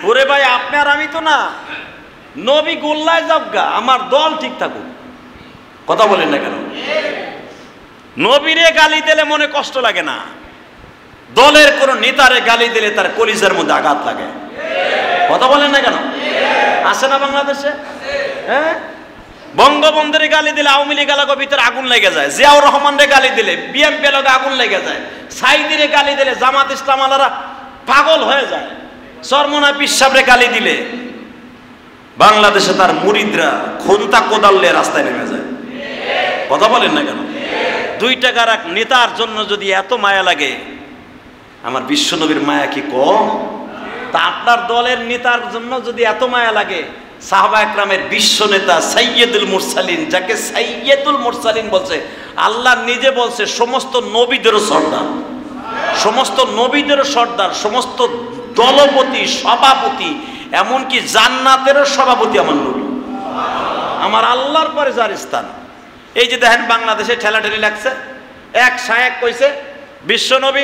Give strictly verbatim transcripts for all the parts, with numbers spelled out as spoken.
ওরে ভাই আপনি আর আমি তো না, নবী গোল্লায় যাবগা, আমার দল ঠিক থাকুক। কথা বলেন না কেন? নবীরে গালি দিলে মনে কষ্ট লাগে না, দলের কোন নেতারে গালি দিলে তার কলিজার মধ্যে আঘাত লাগে। কথা বলেন না কেন? আছে না বাংলাদেশে? হ্যাঁ, বঙ্গবন্ধুরে গালি দিলে আওয়ামী লীগ এলাকার ভিতরে আগুন লেগে যায়, জিয়াউর রহমানরে গালি দিলে বিএনপি এলাকায় আগুন লেগে যায়, সাইদিরে গালি দিলে জামাত ইসলাম আলারা পাগল হয়ে যায়, চরমনা পীর সাহেবরে গালি দিলে বাংলাদেশে তার মুরিদরা খুন্তা কোদালে রাস্তায় নেমে যায়। কথা বলেন না কেন? দুই টাকার এক নেতার জন্য যদি এত মায়া লাগে, আমার বিশ্বনবীর মায়া কি কম? তা আপনার দলের নেতার জন্য যদি এত মায়া লাগে, সাহাবা একরামের বিশ্ব নেতা সাইয়্যিদুল মুরসালিন, যাকে সাইয়্যিদুল মুরসালিন বলছে, আল্লাহ নিজে বলছে সমস্ত নবীদেরও সর্দার, সমস্ত নবীদেরও সর্দার, সমস্ত দলপতি সভাপতি, এমনকি জান্নাতেরও সভাপতি আমার নবী, আমার আল্লাহর পরে যার স্থান। এই যে দেখেন বাংলাদেশে ঠেলাঠেলি লাগছে, এক শায়েক কইছে বিশ্ব নবী,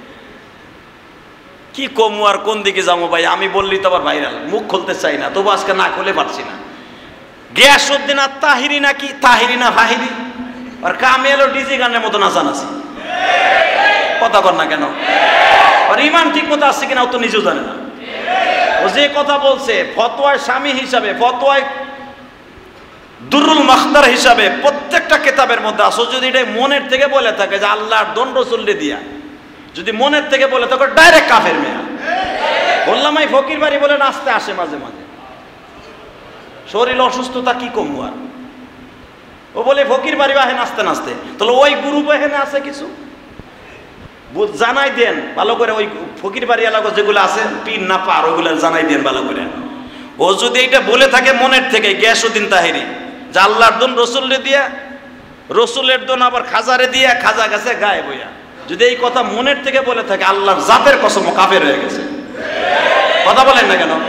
কি কমু আর কোন দিকে যাবো ভাই, আমি বললি তো আবার ভাইরাল, মুখ খুলতে চাই না, তবু আজকে না খুলে পারছি না। গিয়াসউদ্দিন আর তাহিরি নাকি তাহিরি না ফাহিরি, আর কামেল ও ডিজি গানের মতো নাচানাচি। কথা কর না কেন? আর ইমান ঠিক মতো আসছে কিনা ও তো নিজেও জানে না। ও যে কথা বলছে ফতোয়ায় স্বামী হিসাবে, ফতোয়ায় দুরুল মাখতার হিসাবে প্রত্যেকটা কিতাবের মধ্যে আসো, যদি এটা মনের থেকে বলে থাকে যে আল্লাহর দণ্ড চললে দিয়া, যদি মনের থেকে বলে তখন ডাইরেক্ট কাফের মেয়া। বললাম এই ফকির বাড়ি বলে নাচতে আসে মাঝে মাঝে, শরীর অসুস্থতা কি কমু আর, ও বলে ফকির বাড়ি বাহে নাচতে নাচতে, তাহলে ওই গ্রুপ এখানে আছে কিছু জানাই দেন ভালো করে, ওই ফকির বাড়ি এলাকা যেগুলো আছে পিন না পার ওগুলো জানাই দেন ভালো করে। ও যদি এইটা বলে থাকে মনের থেকে, গিয়াসউদ্দিন তাহিরি, যে আল্লাহর দন রসুলরে দিয়া, রসুলের দন আবার খাজারে দিয়া, খাজা গেছে গায়ে বইয়া, যদি এই কথা মনের থেকে বলে থাকে, আল্লাহর জাতের কসম কাফের হয়ে গেছে। কথা বলেন না কেন?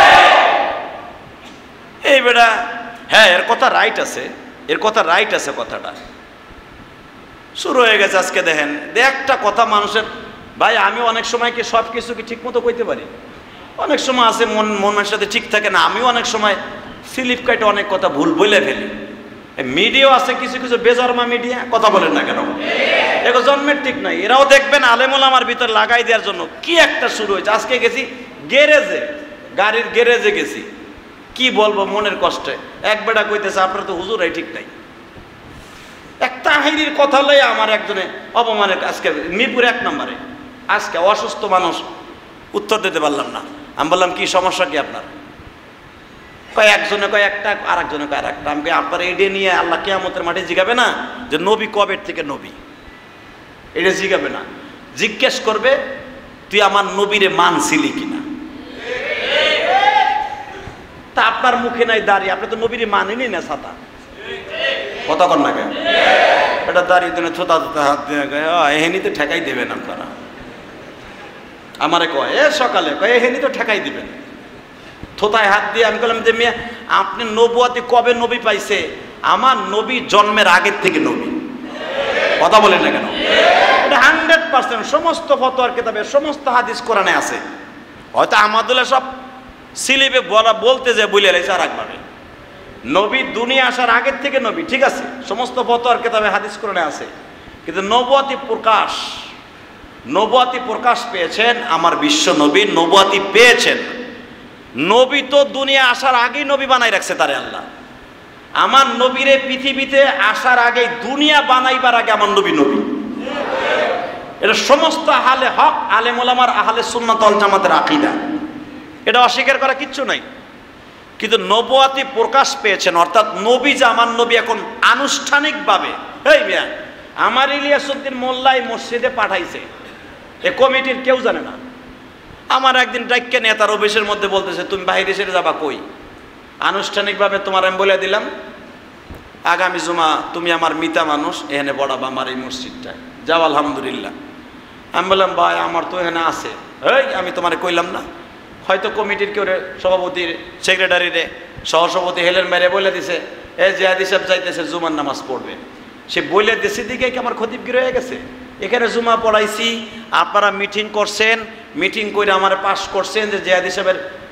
এই বেটা, হ্যাঁ এর কথা রাইট আছে, এর কথা রাইট আছে, কথাটা শুরু হয়ে গেছে আজকে। দেখেন একটা কথা মানুষের, ভাই আমি অনেক সময় কি সব কিছু কি ঠিক মতো কইতে পারি? অনেক সময় আছে মন মনের সাথে ঠিক থাকে না, আমিও অনেক সময় স্লিপ কাটে অনেক কথা ভুল বলে ফেলি। মিডিয়াও আছে কিছু কিছু বেজরমা মিডিয়া। কথা বলেন না কেন? এগো জন্মের ঠিক নাই, এরাও দেখবেন আলেমুল আমার ভিতর লাগাই দেওয়ার জন্য কি একটা শুরু হয়েছে। আজকে গেছি গ্যারেজে, গাড়ির গ্যারেজে গেছি, কি বলবো মনের কষ্টে, এক বেটা কইতেছে আপনার তো হুজুরাই ঠিক নাই। এক তাহিরির কথা লই আমার একজনে অপমানের, আজকে মিরপুর এক নম্বরে, আজকে অসুস্থ মানুষ, উত্তর দিতে পারলাম না। আমি বললাম কি সমস্যা কি আপনার? কয় একজনে কয় একটা, আর একজনে কয় আর একটা। আমি আপনার এডে নিয়ে আল্লাহ কিয়ামতের মাঠে জিগাবে না যে নবী কবের থেকে নবী, এটা জিগাবে না, জিজ্ঞেস করবে তুই আমার নবীরে মানছিলি কিনা। তা আপনার মুখে নাই দাঁড়িয়ে, আপনি তো নবীরে মানেনি না ছাতা। কথা কর না কেন? এটা দাঁড়িয়ে দিনে থোতা থোতা হাত দিয়ে এহেনিতে ঠেকাই দেবেন আপনারা। আমারে কয় এ সকালে কয় এহেনি তো ঠেকাই দিবেন, থোতায় হাত দিয়ে। আমি বললাম যে মেয়ে আপনি নবুয়াতি কবে নবী পাইছে? আমার নবী জন্মের আগের থেকে নবী। কথা বলেন না কেন? এটা হান্ড্রেড পার্সেন্ট সমস্ত ফতোয়ার কিতাবে, সমস্ত হাদিস কোরআনে আছে। হয়তো আমাদুল্লাহ সব সিলিপে বলা বলতে যে বলে লাইছে আর একবারে, নবী দুনিয়া আসার আগের থেকে নবী, ঠিক আছে, সমস্ত ফতোয়ার কিতাবে হাদিস কোরআনে আছে। কিন্তু নবুয়াতি প্রকাশ, নবুয়াতি প্রকাশ পেয়েছেন আমার বিশ্ব নবী, নবুয়াতি পেয়েছেন। নবী তো দুনিয়া আসার আগেই নবী বানাই রাখছে তারে আল্লাহ। আমার নবীরে পৃথিবীতে আসার আগে, দুনিয়া বানাইবার আগে আমার নবী নবী। এটা সমস্ত আহলে হক আলেম ওলামার, আহলে সুন্নাত ওয়াল জামাতের আকীদা, এটা অস্বীকার করা কিচ্ছু নাই। কিন্তু নবুয়াতি প্রকাশ পেয়েছেন, অর্থাৎ নবী যে আমার নবী এখন আনুষ্ঠানিকভাবে, এই মিয়া আমার ইলিয়াসউদ্দিন মোল্লাই মসজিদে পাঠাইছে, এ কমিটির কেউ জানে না। আমার একদিন ডাক্কে নেতার অফিসের মধ্যে বলতেছে তুমি বাইরে সেরে যাবা কই? আনুষ্ঠানিকভাবে তোমার আমি বলে দিলাম আগামী জুমা তুমি আমার মিতা মানুষ, এখানে পড়াবা আমার এই মসজিদটায়, যাও আলহামদুলিল্লাহ। আমি বললাম ভাই আমার তো এখানে আছে, এই আমি তোমার কইলাম না? হয়তো কমিটির কেউ সভাপতির, সেক্রেটারিরে, সহসভাপতি হেলেন মেরে বলে দিছে এ জিহাদি সাহেব চাইতেছে জুমার নামাজ পড়বে। সে বলে দিছে দিকে কি আমার খতিবগির হয়ে গেছে? এখানে জুমা পড়াইছি, আপনারা মিটিং করছেন, মিটিং করে আমার পাস করছেন যে জিহাদি সাহেবের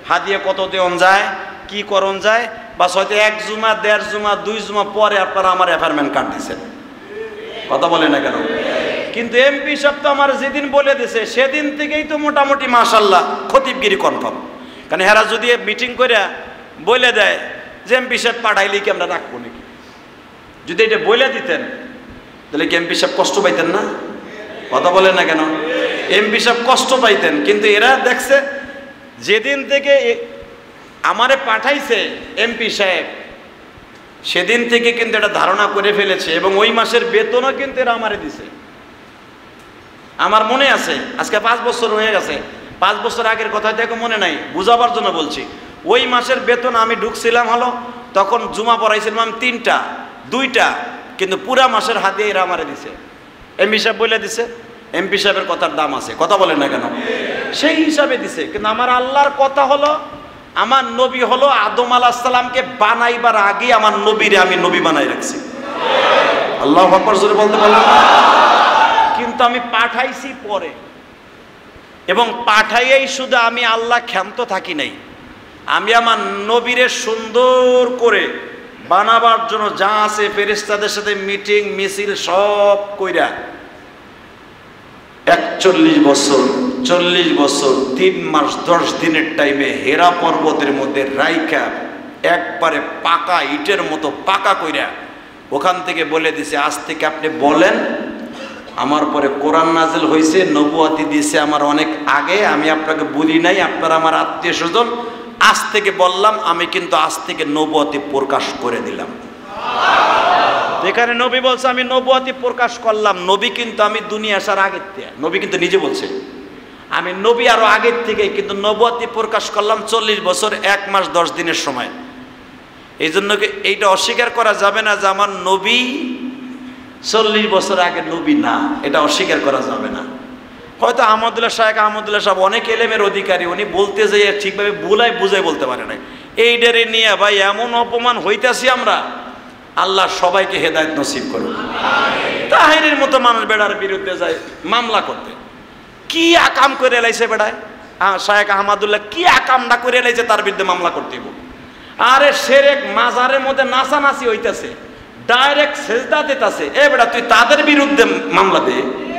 হাদিয়া কত দেওয়া যায়, কি করণ যায়, বা হয়তো এক জুমা দেড় জুমা দুই জুমা পরে আপনারা আমার অ্যাপার্টমেন্ট কার্ড দিচ্ছেন, কথা বলে না কেন? কিন্তু এমপি সাহেব তো আমার যেদিন বলে দিছে সেদিন থেকেই তো মোটামুটি মাশাল্লাহ খতিবগিরি কনফার্ম। কারণ হেরা যদি মিটিং করে বলে দেয় যে এমপি সাহেব পাঠাইলেই কি আমরা রাখবো নাকি, যদি এটা বলে দিতেন তাহলে কি এমপি সাহেব কষ্ট পাইতেন না? কথা বলেন না কেন? এমপি সাহেব কষ্ট পাইতেন। কিন্তু এরা দেখছে যেদিন থেকে আমারে পাঠাইছে এমপি সাহেব সেদিন থেকে কিন্তু এটা ধারণা করে ফেলেছে, এবং ওই মাসের বেতনও কিন্তু এরা আমারে দিছে। আমার মনে আছে, আজকে পাঁচ বছর হয়ে গেছে, পাঁচ বছর আগের কথা দেখো মনে নাই, বুঝাবার জন্য বলছি। ওই মাসের বেতন আমি ঢুকছিলাম হলো তখন জুমা পড়াইছিলাম আমি তিনটা দুইটা, কিন্তু পুরা মাসের হাতে এরা আমারে দিছে। এমপি সাহেব বলে দিছে, এমপি সাহেবের কথার দাম আছে, কথা বলেন না কেন? সেই হিসাবে দিছে। কিন্তু আমার আল্লাহর কথা হলো, আমার নবী হলো আদম আলাইহিস সালামকে বানাইবার আগে আমার নবীরে আমি নবী বানাই রাখছি। আল্লাহু আকবার জোরে বলতে পারলাম না? কিন্তু আমি পাঠাইছি পরে, এবং পাঠাইয়েই শুধু আমি আল্লাহ ক্ষান্ত থাকি নাই, আমি আমার নবীরে সুন্দর করে বানাবার জন্য যা আছে ফেরেশতাদের সাথে মিটিং মিছিল সব কইরা একচল্লিশ বছর চল্লিশ বছর তিন মাস দশ দিনের টাইমে হেরা পর্বতের মধ্যে রাইখা একবারে পাকা ইটের মতো পাকা কইরা ওখান থেকে বলে দিছে আজ থেকে আপনি বলেন আমার পরে কোরআন নাজিল হয়েছে, নবুয়াতি দিয়েছে আমার অনেক আগে, আমি আপনাকে বলি নাই, আপনারা আমার আত্মীয় স্বজন, আজ থেকে বললাম আমি কিন্তু আজ থেকে নবুয়াতি প্রকাশ করে দিলাম। এখানে নবী বলছে আমি নবুয়াতি প্রকাশ করলাম, নবী কিন্তু আমি দুনিয়া আসার আগের থেকে, নবী কিন্তু নিজে বলছে আমি নবী আরো আগের থেকে কিন্তু নবুয়াতি প্রকাশ করলাম চল্লিশ বছর এক মাস দশ দিনের সময়। এই জন্য এইটা অস্বীকার করা যাবে না যে আমার নবী চল্লিশ বছর আগে নবী না, এটা অস্বীকার করা যাবে না। হয়তো আহমদুল্লাহ শাহেখ আহমদুল্লাহ সাহেব অনেক এলেমের অধিকারী, উনি বলতে যাই ঠিকভাবে বুলাই বুঝাই বলতে পারে না। এইটারে নিয়ে ভাই এমন অপমান হইতাছি আমরা, আল্লাহ সবাইকে হেদায়েত নসিব করুন। তাহিরের মতো মানুষ বেড়ার বিরুদ্ধে যায় মামলা করতে, কি আকাম করে এলাইছে বেড়ায় শাহেখ আহমদুল্লাহ, কি আকামটা করে এলাইছে তার বিরুদ্ধে মামলা করতে। আরে সেরেক মাজারের মধ্যে নাচানাচি হইতেছে, ডাইরেক্ট সেজদা দিতেছে, এ বেটা তুই তাদের বিরুদ্ধে মামলা দে,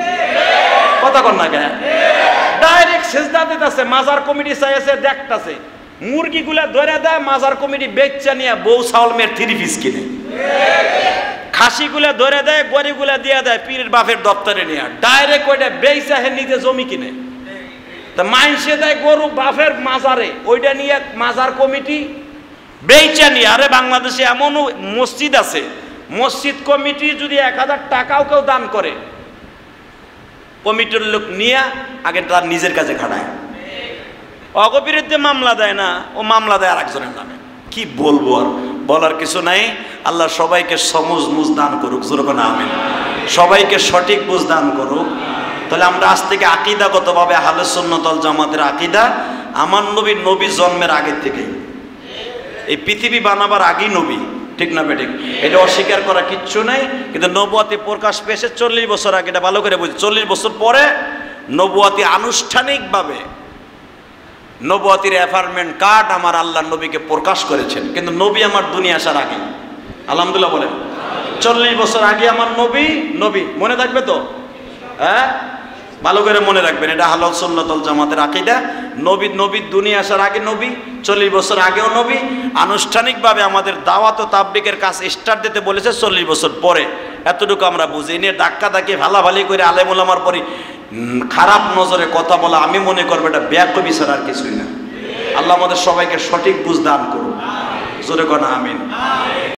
কথা কর না কেন? ডাইরেক্ট সেজদা দিতেছে, মাজার কমিটি চাইছে দেখতেছে, মুরগিগুলা ধরে দেয়, মাজার কমিটি বেচা নিয়ে বউ চাউল মেয়ের থ্রি পিস কিনে, খাসিগুলা ধরে দেয়, গরিগুলা দিয়ে দেয় পীরের বাপের দপ্তরে নিয়ে, ডাইরেক্ট ওইটা বেচা হে নিজে জমি কিনে, তা মাইনসে দেয় গরু বাপের মাজারে, ওইটা নিয়ে মাজার কমিটি বেচা নিয়ে। আরে বাংলাদেশে এমনও মসজিদ আছে, মসজিদ কমিটি যদি এক হাজার টাকাও কেউ দান করে, কমিটির লোক নিয়ে আগে তার নিজের কাছে খাটায়, অগবিরুদ্ধে মামলা দেয় না, ও মামলা দেয় আর একজনের নামে। কি বলবো আর, বলার কিছু নাই। আল্লাহ সবাইকে সমুজ মুজ দান করুক, যেরকম আমিন। সবাইকে সঠিক বুঝ দান করুক। তাহলে আমরা আজ থেকে আকীদাগতভাবে আহলে সুন্নাত ওয়াল জামাতের আকীদা, আমার নবী নবী জন্মের আগের থেকেই, এই পৃথিবী বানাবার আগেই নবী, ঠিক না বেঠিক? এটা অস্বীকার করা কিচ্ছু নাই। কিন্তু নবুয়াতি প্রকাশ পেয়েছে চল্লিশ বছর আগে, এটা ভালো করে বুঝি। চল্লিশ বছর পরে নবুয়াতি আনুষ্ঠানিকভাবে নবুয়াতির অ্যাপার্টমেন্ট কার্ড আমার আল্লাহ নবীকে প্রকাশ করেছেন, কিন্তু নবী আমার দুনিয়া আসার আগে। আলহামদুলিল্লাহ বলেন, চল্লিশ বছর আগে আমার নবী নবী মনে থাকবে তো? হ্যাঁ, ভালো করে মনে রাখবেন, এটা আহলে সুন্নাত ওয়াল জামাতের আকীদা। নবী নবী দুনিয়া আসার আগে নবী, চল্লিশ বছর আগেও নবী। আনুষ্ঠানিকভাবে আমাদের দাওয়াত ও তাবলীগের কাজ স্টার্ট দিতে বলেছে চল্লিশ বছর পরে। এতটুকু আমরা বুঝি, নিয়ে ধাক্কা ধাক্কি ভালাভালি করে আলেম ওলামার পরে খারাপ নজরে কথা বলা, আমি মনে করবো এটা বেয়াদবি ছাড়া আর কিছুই না। আল্লাহ আমাদের সবাইকে সঠিক বুঝ দান করুন, জোরে কোন আমিন।